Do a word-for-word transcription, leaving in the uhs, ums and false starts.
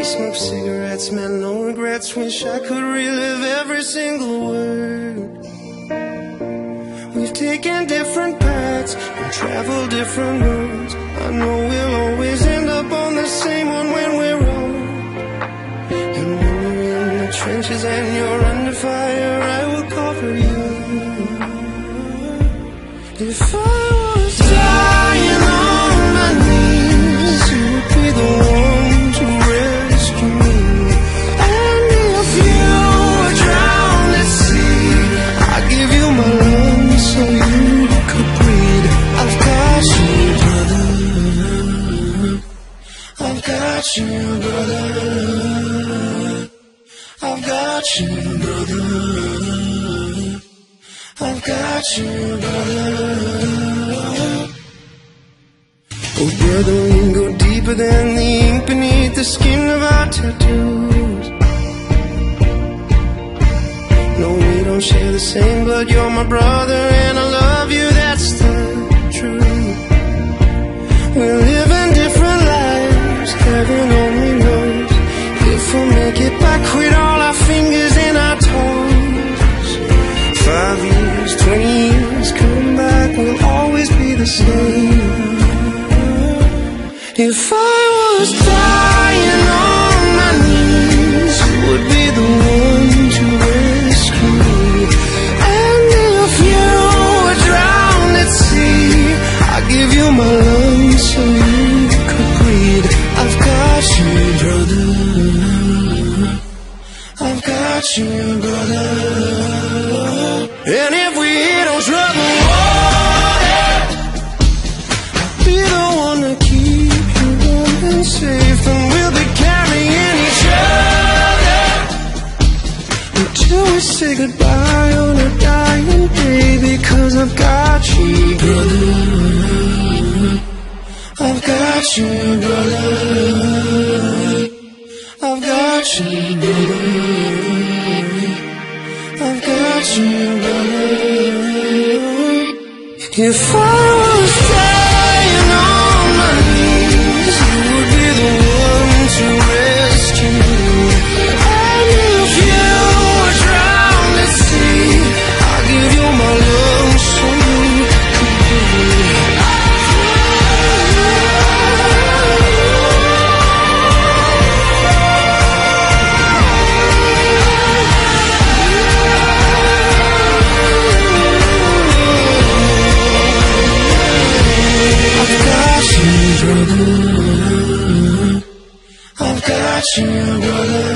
smoke cigarettes, man, no regrets. Wish I could relive every single word. We've taken different paths and traveled different roads. I know we'll always end up on the same one when we're old. And when we're in the trenches and you're under fire, I will cover you. If I was dying on my knees, you would be the one to rescue me. And if you were drowned at sea, I'd give you my lungs so you could breathe. I've got you, brother. I've got you, brother. I've got you, brother. I've got you, brother. Oh, brother, we can go deeper than the ink beneath the skin of our tattoos. No, we don't share the same blood. You're my brother and I love you, that's the truth. We're living different lives, heaven only knows if we'll make it back with all our fingers and our toes. Five years, twenty years, come back, we'll always be the same. If I was dying on my knees, you would be the one to rescue me. And if you were drowned at sea, I'd give you my lungs so you could breathe. I've got you, brother. I've got you, brother. And if we hit on trouble water, I'll be the one to keep you warm and safe. And we'll be carrying each other until we say goodbye on a dying day. Because I've got you, brother. I've got you, brother. I've got you, brother. I've got you, brother. If I was dying on my knees, you would be the one to rescue me. And if you were drowned at sea, I'll give you my lungs so you could breathe. Brother, I've got you, brother.